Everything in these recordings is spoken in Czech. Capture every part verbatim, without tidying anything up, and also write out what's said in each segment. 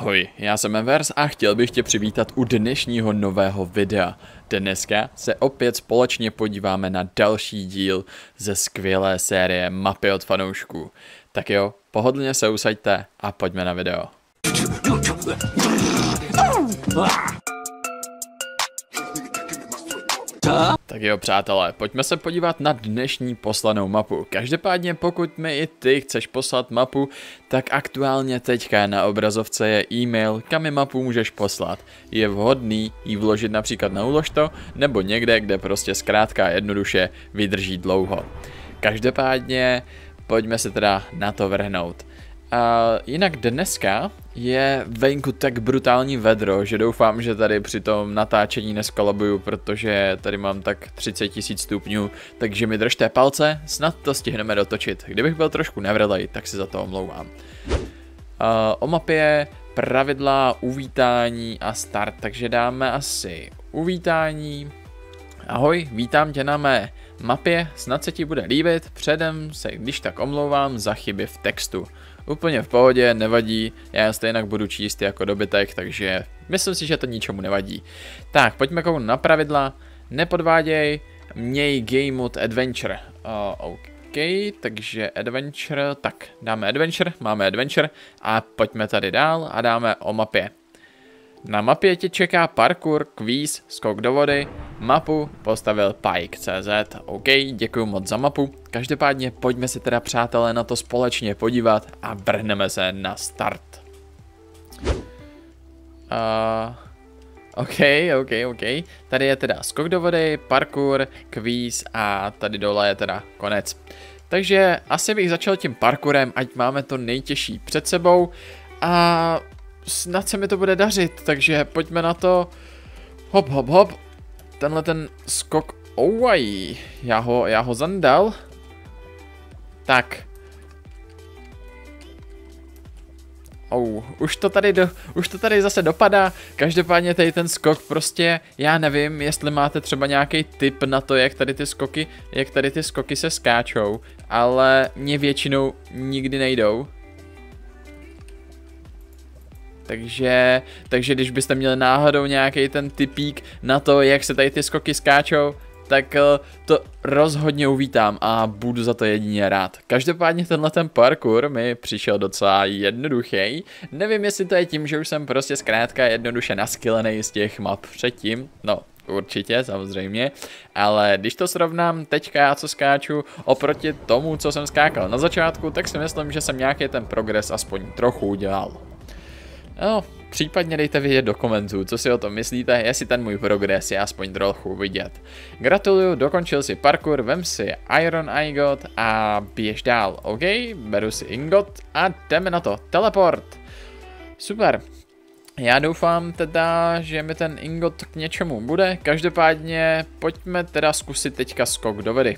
Ahoj, já jsem Evers a chtěl bych tě přivítat u dnešního nového videa. Dneska se opět společně podíváme na další díl ze skvělé série Mapy od fanoušků. Tak jo, pohodlně se usaďte a pojďme na video. Tak jo, přátelé, pojďme se podívat na dnešní poslanou mapu. Každopádně pokud mi i ty chceš poslat mapu, tak aktuálně teďka na obrazovce je e-mail, kam mi mapu můžeš poslat. Je vhodný ji vložit například na Uložto, nebo někde, kde prostě zkrátka jednoduše vydrží dlouho. Každopádně pojďme se teda na to vrhnout. A jinak dneska je venku tak brutální vedro, že doufám, že tady při tom natáčení neskolabuju, protože tady mám tak třicet tisíc stupňů, takže mi držte palce, snad to stihneme dotočit. Kdybych byl trošku nevrlej, tak si za to omlouvám. A o mapě pravidla, uvítání a start, takže dáme asi uvítání. Ahoj, vítám tě na mé mapě, snad se ti bude líbit, předem se když tak omlouvám za chyby v textu. Úplně v pohodě, nevadí, já stejně budu číst jako dobytek, takže myslím si, že to ničemu nevadí. Tak, pojďme kouknout na pravidla, nepodváděj, měj game mode adventure. Uh, OK, takže adventure, tak dáme adventure, máme adventure a pojďme tady dál a dáme o mapě. Na mapě tě čeká parkour, kvíz, skok do vody, mapu postavil Pike tečka cé zet. OK, děkuji moc za mapu. Každopádně pojďme si teda, přátelé, na to společně podívat a vrhneme se na start. Uh, OK, OK, OK. Tady je teda skok do vody, parkour, kvíz a tady dole je teda konec. Takže asi bych začal tím parkourem, ať máme to nejtěžší před sebou a snad se mi to bude dařit, takže pojďme na to. Hop, hop, hop. Tenhle ten skok, ouaj, já ho, já ho zandal. Tak. Ou, už to tady, do, už to tady zase dopadá. Každopádně tady ten skok prostě, já nevím, jestli máte třeba nějaký tip na to, jak tady ty skoky, jak tady ty skoky se skáčou, ale mě většinou nikdy nejdou. Takže, takže když byste měli náhodou nějaký ten tipík na to, jak se tady ty skoky skáčou, tak to rozhodně uvítám a budu za to jedině rád. Každopádně tenhle ten parkour mi přišel docela jednoduchý. Nevím, jestli to je tím, že už jsem prostě zkrátka jednoduše naskillený z těch map předtím, no určitě, samozřejmě, ale když to srovnám teďka já, co skáču, oproti tomu, co jsem skákal na začátku, tak si myslím, že jsem nějaký ten progres aspoň trochu udělal. No, případně dejte vědět do komentů, co si o tom myslíte, jestli ten můj progres je aspoň trochu vidět. Gratuluju, dokončil si parkour, vem si Iron Ingot a běž dál, OK? Beru si Ingot a jdeme na to, teleport. Super. Já doufám teda, že mi ten Ingot k něčemu bude, každopádně pojďme teda zkusit teďka skok do vody.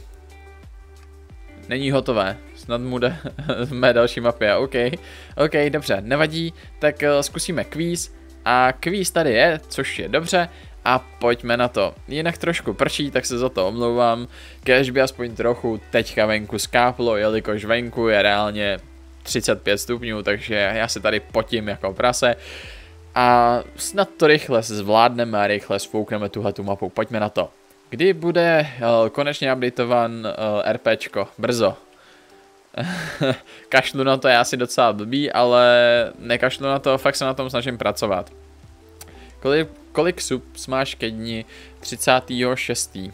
Není hotové, snad mu jde v mé další mapě, OK, OK, dobře, nevadí, tak uh, zkusíme kvíz a kvíz tady je, což je dobře a pojďme na to. Jinak trošku prší, tak se za to omlouvám, kéž by aspoň trochu teďka venku skáplo, jelikož venku je reálně třicet pět stupňů, takže já se tady potím jako prase a snad to rychle zvládneme a rychle sfoukneme tuhletu mapu, pojďme na to. Kdy bude uh, konečně updateovan uh, RPčko? Brzo. Kašlu na to, je asi docela blbý, ale nekašlu na to, fakt se na tom snažím pracovat. Kolik, kolik subs máš ke dni třicátého šestého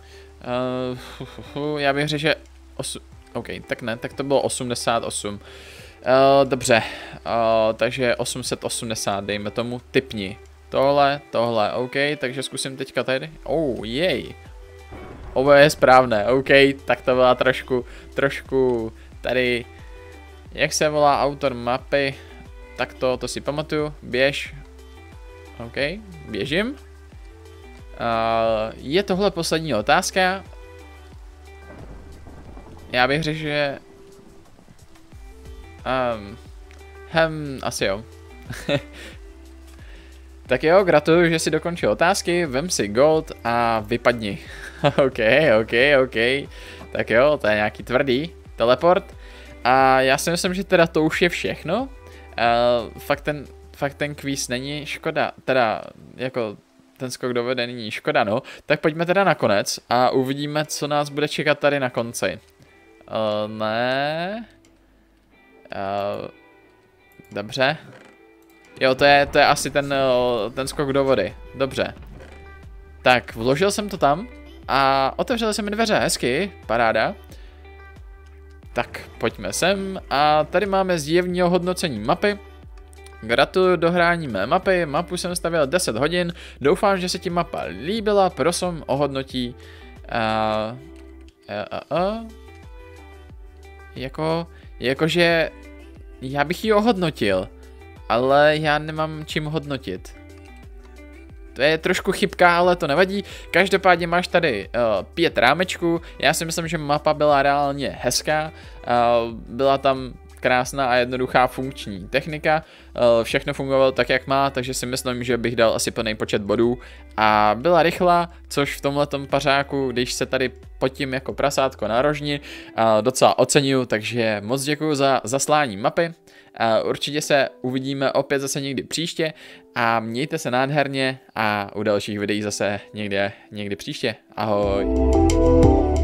Uh, uh, uh, já bych řekl, že... Osu... OK, tak ne, tak to bylo osmdesát osm. Uh, dobře, uh, takže osm set osmdesát, dejme tomu, tipni. Tohle, tohle, OK, takže zkusím teďka tady. Oh, jej. Oboje je správné, OK, tak to byla trošku, trošku tady, jak se volá autor mapy, tak to, to si pamatuju, běž. OK, běžím. Uh, je tohle poslední otázka? Já bych řekl, že... Um, hem, asi jo. Tak jo, gratuluju, že jsi dokončil otázky, vem si gold a vypadni. OK, OK, OK. Tak jo, to je nějaký tvrdý teleport. A já si myslím, že teda to už je všechno. Uh, fakt ten fakt ten kvíz není škoda, teda jako ten skok do vody není škoda, no. Tak pojďme teda na konec a uvidíme, co nás bude čekat tady na konci. Uh, ne. Uh, dobře. Jo, to je, to je asi ten, uh, ten skok do vody. Dobře. Tak, vložil jsem to tam a otevřeli se mi dveře, hezky, paráda. Tak, pojďme sem a tady máme zjevního hodnocení mapy. Gratuluju dohrání mé mapy, mapu jsem stavil deset hodin, doufám, že se ti mapa líbila, prosím ohodnotí. Uh, uh, uh, uh. Jako, jakože já bych ji ohodnotil, ale já nemám čím hodnotit. To je trošku chybka, ale to nevadí. Každopádně máš tady uh, pět rámečků. Já si myslím, že mapa byla reálně hezká. Uh, byla tam krásná a jednoduchá funkční technika. Uh, všechno fungovalo tak, jak má, takže si myslím, že bych dal asi plný počet bodů. A byla rychlá, což v tomhletom pařáku, když se tady potím jako prasátko na rožni, uh, docela oceňuju, takže moc děkuju za zaslání mapy. Uh, určitě se uvidíme opět zase někdy příště a mějte se nádherně a u dalších videí zase někde, někdy příště. Ahoj.